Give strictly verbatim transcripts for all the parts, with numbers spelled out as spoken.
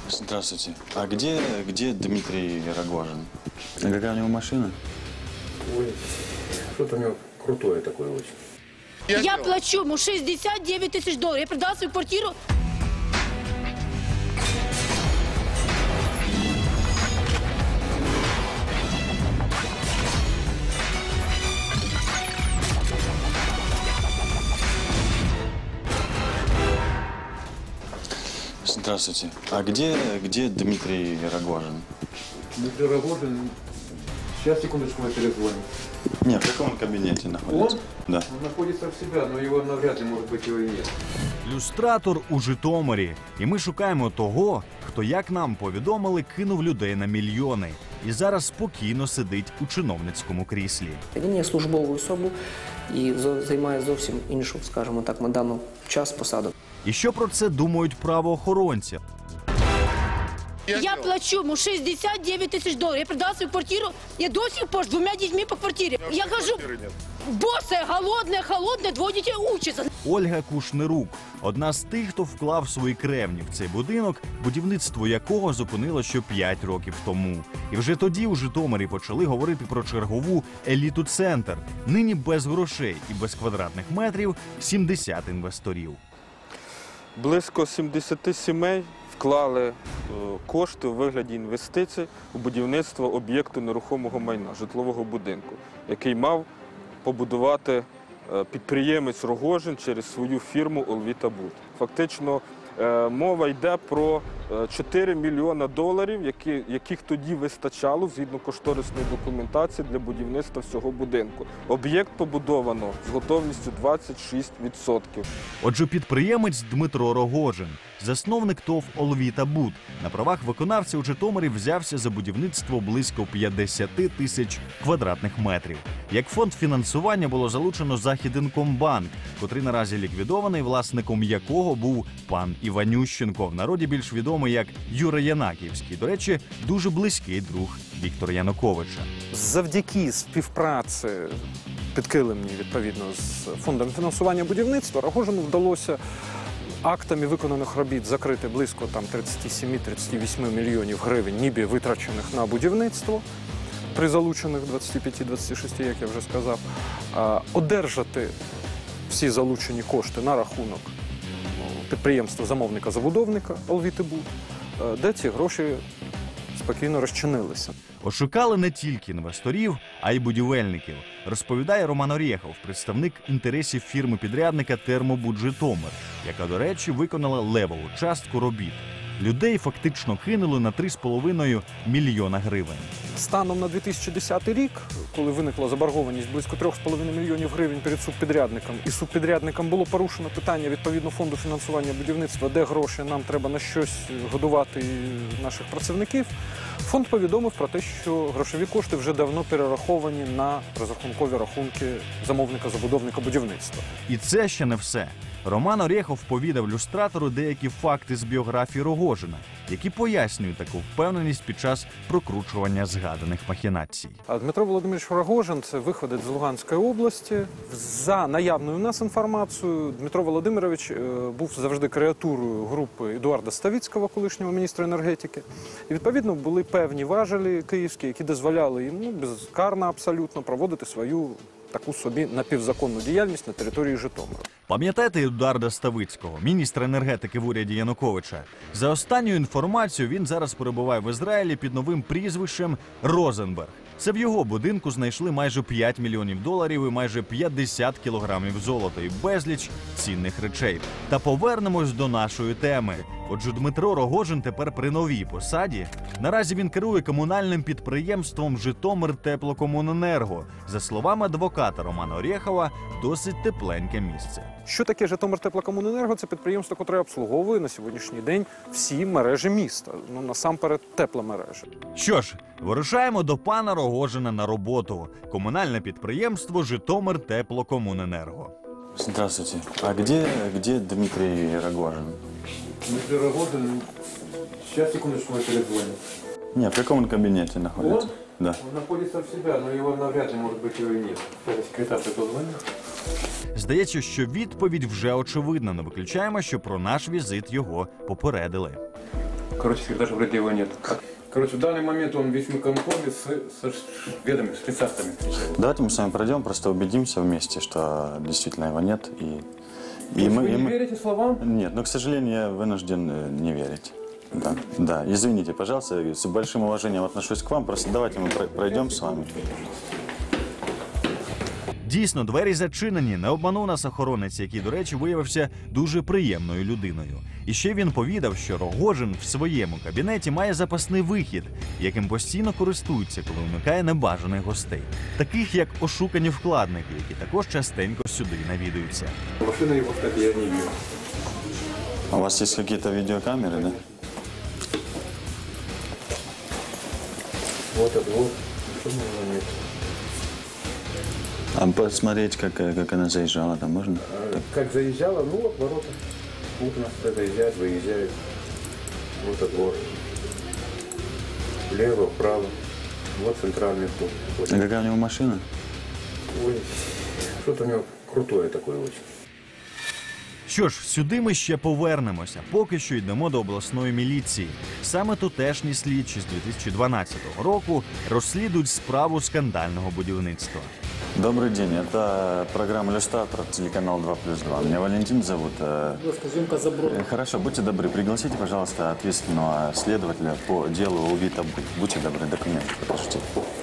Здравствуйте. А где, где Дмитрий Рогожин? А какая у него машина? Ой, что-то у него крутое такое очень. Я, Я плачу ему шестьдесят девять тысяч долларов. Я продала свою квартиру. Здравствуйте. А где, где Дмитрий Рогожин? Дмитрий Рогожин. Сейчас, секундочку, мы перезвоним. Нет, в каком кабинете находится? Он? Да. Он находится в себя, но его навряд ли, может быть, его и нет. Люстратор у Житомирі. І ми шукаємо того, хто, як нам повідомили, кинув людей на мільйони. І зараз спокійно сидить у чиновницькому кріслі. Він є службовою особою і займає зовсім іншу, скажімо так, на даний час посаду. І що про це думають правоохоронці? Я, Я плачу ему шестьдесят девять тысяч долларов. Я продала свою квартиру. Я до сих пор с двумя детьми по квартире. Я хожу босая, голодная, холодная, двое детей учатся. Ольга Кушнирук – одна з тих, хто вклав свої кревні в цей будинок, будівництво якого зупинило ще п'ять років тому. І вже тоді у Житомирі почали говорити про чергову еліту-центр. Нині без грошей і без квадратних метрів – сімдесят інвесторів. Близько сімдесят сімей вклали кошти у вигляді інвестицій у будівництво об'єкту нерухомого майна, житлового будинку, який мав побудувати підприємець Рогожин через свою фірму «Олвітабуд». Фактично мова йде про чотири мільйона доларів, які, яких тоді вистачало, згідно кошторисної документації, для будівництва всього будинку. Об'єкт побудовано з готовністю двадцять шість відсотків. Отже, підприємець Дмитро Рогожин, засновник ТОВ «Олвітабуд», на правах виконавця у Житомирі взявся за будівництво близько п'ятдесят тисяч квадратних метрів. Як фонд фінансування було залучено Західинкомбанк, котрий наразі ліквідований, власником якого був пан Іванющенко, в народі більш відомий як Юра Янаківський. До речі, дуже близький друг Віктора Януковича. Завдяки співпраці підкилимній, відповідно, з фондом фінансування будівництва, Рогожину вдалося актами виконаних робіт закрити близько там тридцять сім - тридцять вісім мільйонів гривень, ніби витрачених на будівництво, при залучених двадцять п'ять - двадцять шість, як я вже сказав, одержати всі залучені кошти на рахунок підприємства-замовника-забудовника «Олвітабуд», де ці гроші спокійно розчинилися. Ошукали не тільки інвесторів, а й будівельників, розповідає Роман Орєхов, представник інтересів фірми-підрядника «Термобуд Житомир», яка, до речі, виконала левову частку робіт. Людей фактично кинули на три з половиною мільйона гривень. Станом на дві тисячі десятий рік, коли виникла заборгованість близько три з половиною мільйонів гривень перед субпідрядником, і субпідрядником було порушено питання відповідно фонду фінансування будівництва, де гроші, нам треба на щось годувати наших працівників, фонд повідомив про те, що грошові кошти вже давно перераховані на розрахункові рахунки замовника-забудовника будівництва. І це ще не все. Роман Орєхов повідав люстратору деякі факти з біографії Рогожина, які пояснюють таку впевненість під час прокручування згаданих махінацій. Дмитро Володимирович Рогожин – це виходець з Луганської області. За наявною у нас інформацією, Дмитро Володимирович був завжди креатурою групи Едуарда Ставицького, колишнього міністра енергетики. І, відповідно, були певні важелі київські, які дозволяли їм ну, безкарно абсолютно проводити свою таку собі напівзаконну діяльність на території Житомира. Пам'ятаєте Едуарда Ставицького, міністра енергетики в уряді Януковича? За останньою інформацією, він зараз перебуває в Ізраїлі під новим прізвищем Розенберг. Це в його будинку знайшли майже п'ять мільйонів доларів і майже п'ятдесят кілограмів золота і безліч цінних речей. Та повернемось до нашої теми. Отже, Дмитро Рогожин тепер при новій посаді. Наразі він керує комунальним підприємством «Житомир-Теплокомуненерго». За словами адвоката Романа Орєхова, досить тепленьке місце. Що таке «Житомир-Теплокомуненерго»? Це підприємство, яке обслуговує на сьогоднішній день всі мережі міста. Ну, насамперед, тепломережі. Що ж, вирушаємо до пана Рогожина на роботу. Комунальне підприємство «Житомир-Теплокомуненерго». Здравствуйте. А где, где Дмитрий Рогожин? Дмитрий Рогожин. Сейчас, секундочку, мы перезвоним. Нет, в каком он кабинете находится? Он? Да. Он находится в себя, но его навряд ли, может быть, его и нет. Секретарь позвонил. Здається, що відповідь вже очевидна. Не виключаємо, що про наш візит його попередили. Короче, даже вроде его нет. Короче, в данный момент он в весьмиконкоме с, со шведами, с швейцарцами встречается. Давайте мы с вами пройдем, просто убедимся вместе, что действительно его нет. И, и Вы мы, не и мы... верите словам? Нет, но, к сожалению, я вынужден э, не верить. Да, да, извините, пожалуйста, с большим уважением отношусь к вам. Просто давайте мы про- пройдем с вами. Дійсно, двері зачинені. Не обманув нас охоронець, який, до речі, виявився дуже приємною людиною. І ще він повідав, що Рогожин в своєму кабінеті має запасний вихід, яким постійно користується, коли уникає небажаних гостей. Таких, як ошукані вкладники, які також частенько сюди навідуються. Машины его, кстати, я не вижу. У вас есть какие-то видеокамеры, да? Вот это вот. Что у него нет? А посмотреть, как, э, как она заезжала, там можно? А как заезжала, ну вот ворота. Вот у нас заезжает, выезжает. Вот этот двор. Влево, вправо. Вот центральный вход. Вот. А какая у него машина? Ой, что-то у него крутое такое очень. Що ж, сюди ми ще повернемося. Поки що йдемо до обласної міліції. Саме тутешні слідчі з дві тисячі дванадцятого року розслідують справу скандального будівництва. Добрый день, это программа «Иллюстратор», телеканал два плюс два. Меня Валентин зовут. Э, э, Хорошо, будьте добры, пригласите, пожалуйста, ответственного следователя по делу Улвита Буд. Будьте добры, документы покажите.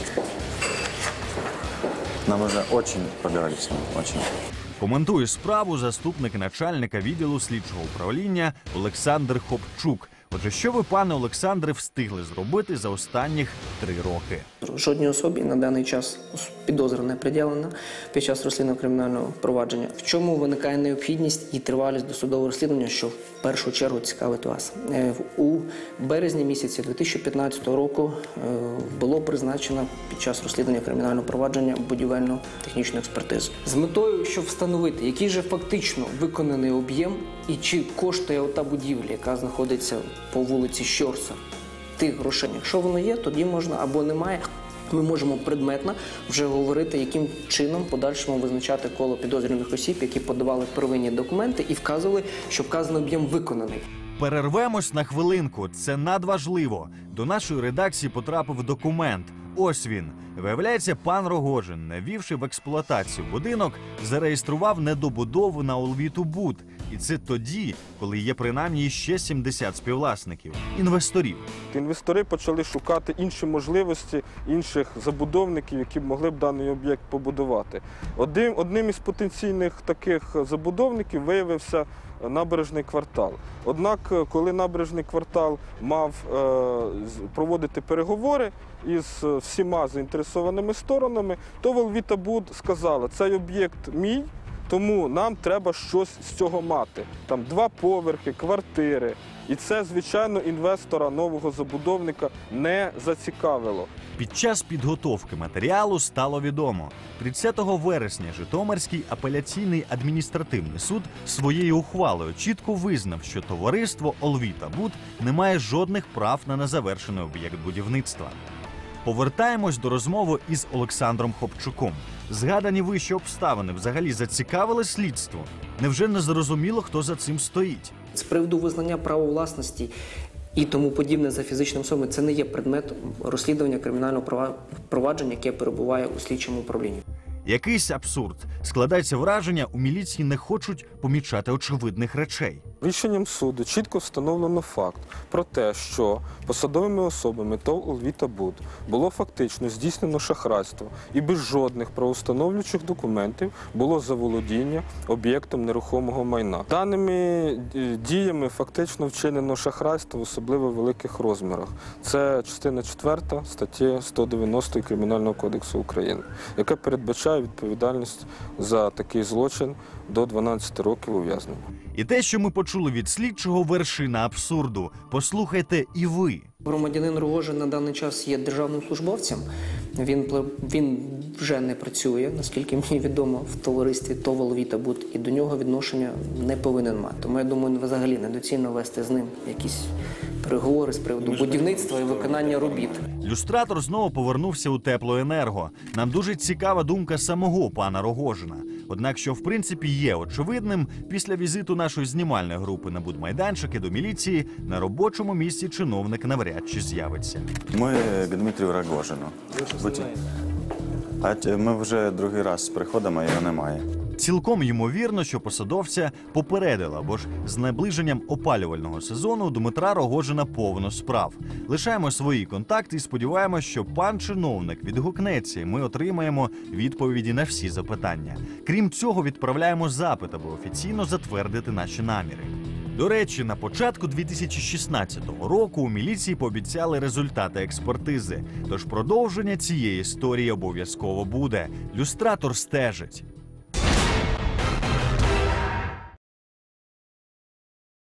Нам нужно очень поговорить с ним, очень. Коментує справу заступник начальника відділу слідчого управління Олександр Хопчук. Отже, що ви, пане Олександре, встигли зробити за останніх три роки? Жодній особі на даний час підозра не приділена під час розслідування кримінального провадження. В чому виникає необхідність і тривалість досудового розслідування, що в першу чергу цікавить вас? У березні місяці дві тисячі п'ятнадцятого року було призначено під час розслідування кримінального провадження будівельно-технічну експертизу. З метою, щоб встановити, який же фактично виконаний об'єм і чи коштує ота будівля, яка знаходиться по вулиці Щорса, тих грошей. Якщо воно є, тоді можна, або немає. Ми можемо предметно вже говорити, яким чином в подальшому визначати коло підозрюваних осіб, які подавали первинні документи і вказували, що вказаний об'єм виконаний. Перервемось на хвилинку. Це надважливо. До нашої редакції потрапив документ. Ось він. Виявляється, пан Рогожин, не ввівши в експлуатацію будинок, зареєстрував недобудову на Улвіту Буд. І це тоді, коли є принаймні ще сімдесят співвласників, інвесторів. Інвестори почали шукати інші можливості інших забудовників, які б могли б даний об'єкт побудувати. Одним, одним із потенційних таких забудовників виявився набережний квартал. Однак, коли набережний квартал мав е, проводити переговори із всіма заінтересованими сторонами, то Улвіта Буд сказала, цей об'єкт мій, тому нам треба щось з цього мати. Там два поверхи, квартири. І це, звичайно, інвестора, нового забудовника не зацікавило. Під час підготовки матеріалу стало відомо. тридцятого вересня Житомирський апеляційний адміністративний суд своєю ухвалою чітко визнав, що товариство Улвіта Буд не має жодних прав на незавершений об'єкт будівництва. Повертаємось до розмови із Олександром Хопчуком. Згадані вище обставини взагалі зацікавили слідство? Невже не зрозуміло, хто за цим стоїть? З приводу визнання права власності і тому подібне за фізичним особами, це не є предмет розслідування кримінального провадження, яке перебуває у слідчому управлінні. Якийсь абсурд. Складається враження, у міліції не хочуть помічати очевидних речей. Рішенням суду чітко встановлено факт про те, що посадовими особами ТОВ «Улвіта Буд» було фактично здійснено шахрайство і без жодних правоустановлюючих документів було заволодіння об'єктом нерухомого майна. Даними діями фактично вчинено шахрайство в особливо великих розмірах. Це частина четверта статті сто дев'яносто Кримінального кодексу України, яка передбачає відповідальність за такий злочин до дванадцяти років ув'язнення. І те, що ми почули від слідчого, вершина абсурду. Послухайте і ви. Громадянин Рогожин на даний час є державним службовцем. Він, він вже не працює, наскільки мені відомо, в товаристві ТОВ «Улвіта Буд», і до нього відношення не повинен мати. Тому я думаю, взагалі недоцільно вести з ним якісь переговори з приводу будівництва і виконання робіт. Люстратор знову повернувся у Теплоенерго. Нам дуже цікава думка самого пана Рогожина. Однак, що в принципі є очевидним, після візиту нашої знімальної групи на будмайданчики до міліції на робочому місці чиновник навряд чи з'явиться. Ми к Дмитрію Рогожину. Будьте. А т- ми вже другий раз приходимо, а його немає. Цілком ймовірно, що посадовця попередила, бо ж з наближенням опалювального сезону у Дмитра Рогожина повно справ. Лишаємо свої контакти і сподіваємось, що пан чиновник відгукнеться, і ми отримаємо відповіді на всі запитання. Крім цього, відправляємо запит, аби офіційно затвердити наші наміри. До речі, на початку дві тисячі шістнадцятого року у міліції пообіцяли результати експертизи. Тож продовження цієї історії обов'язково буде. Люстратор стежить.